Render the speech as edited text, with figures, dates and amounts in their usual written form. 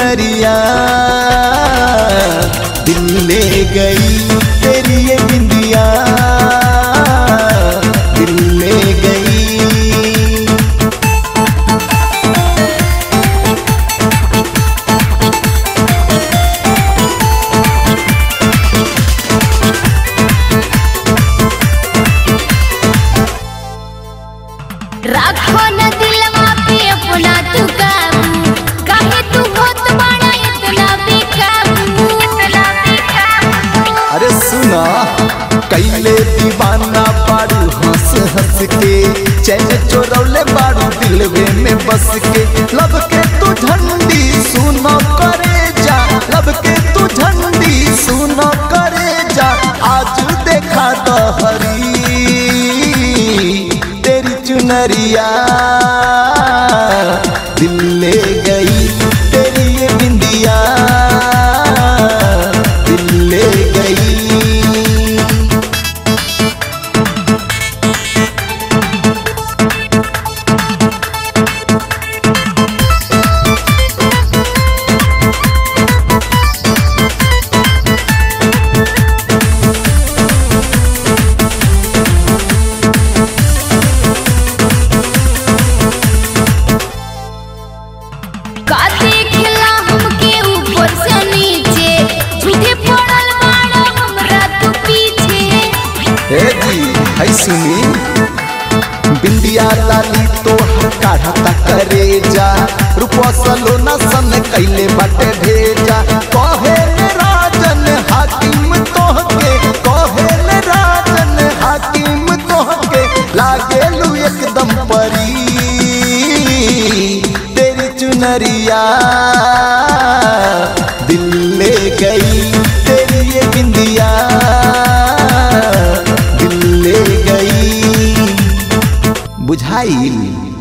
चुनरिया दिल ले गई तेरी ये बिंदिया दिल ले गई। राखो न दिलवा पे अपना तू काबू, काहे तू होत बड़ा इतना बेकाबू, इतना बेकाबू। अरे सुना कैले दीवाना बारू हंस हंस के, चैन चोरौले बारू दिलवे में बस के। लब के तू झंडी सुनो करे जा, लब के तू झंडी सुनो करे जा। आज देखा तो हरी तेरी चुनरिया दिल ले गई तेरी ये बिंदिया दिल ले गई। है सुनी बिंदिया लाली तो काढ़ता करे जा, रुपवा सलोना सन कैले बाटे भेजा। कहे राजन हाकिम तोहके, कहे राजन हाकिम तोहके, लागेलू एकदम परी तेरी चुनरिया दिल ले गई तेरी ये बिंदिया बुझाइल।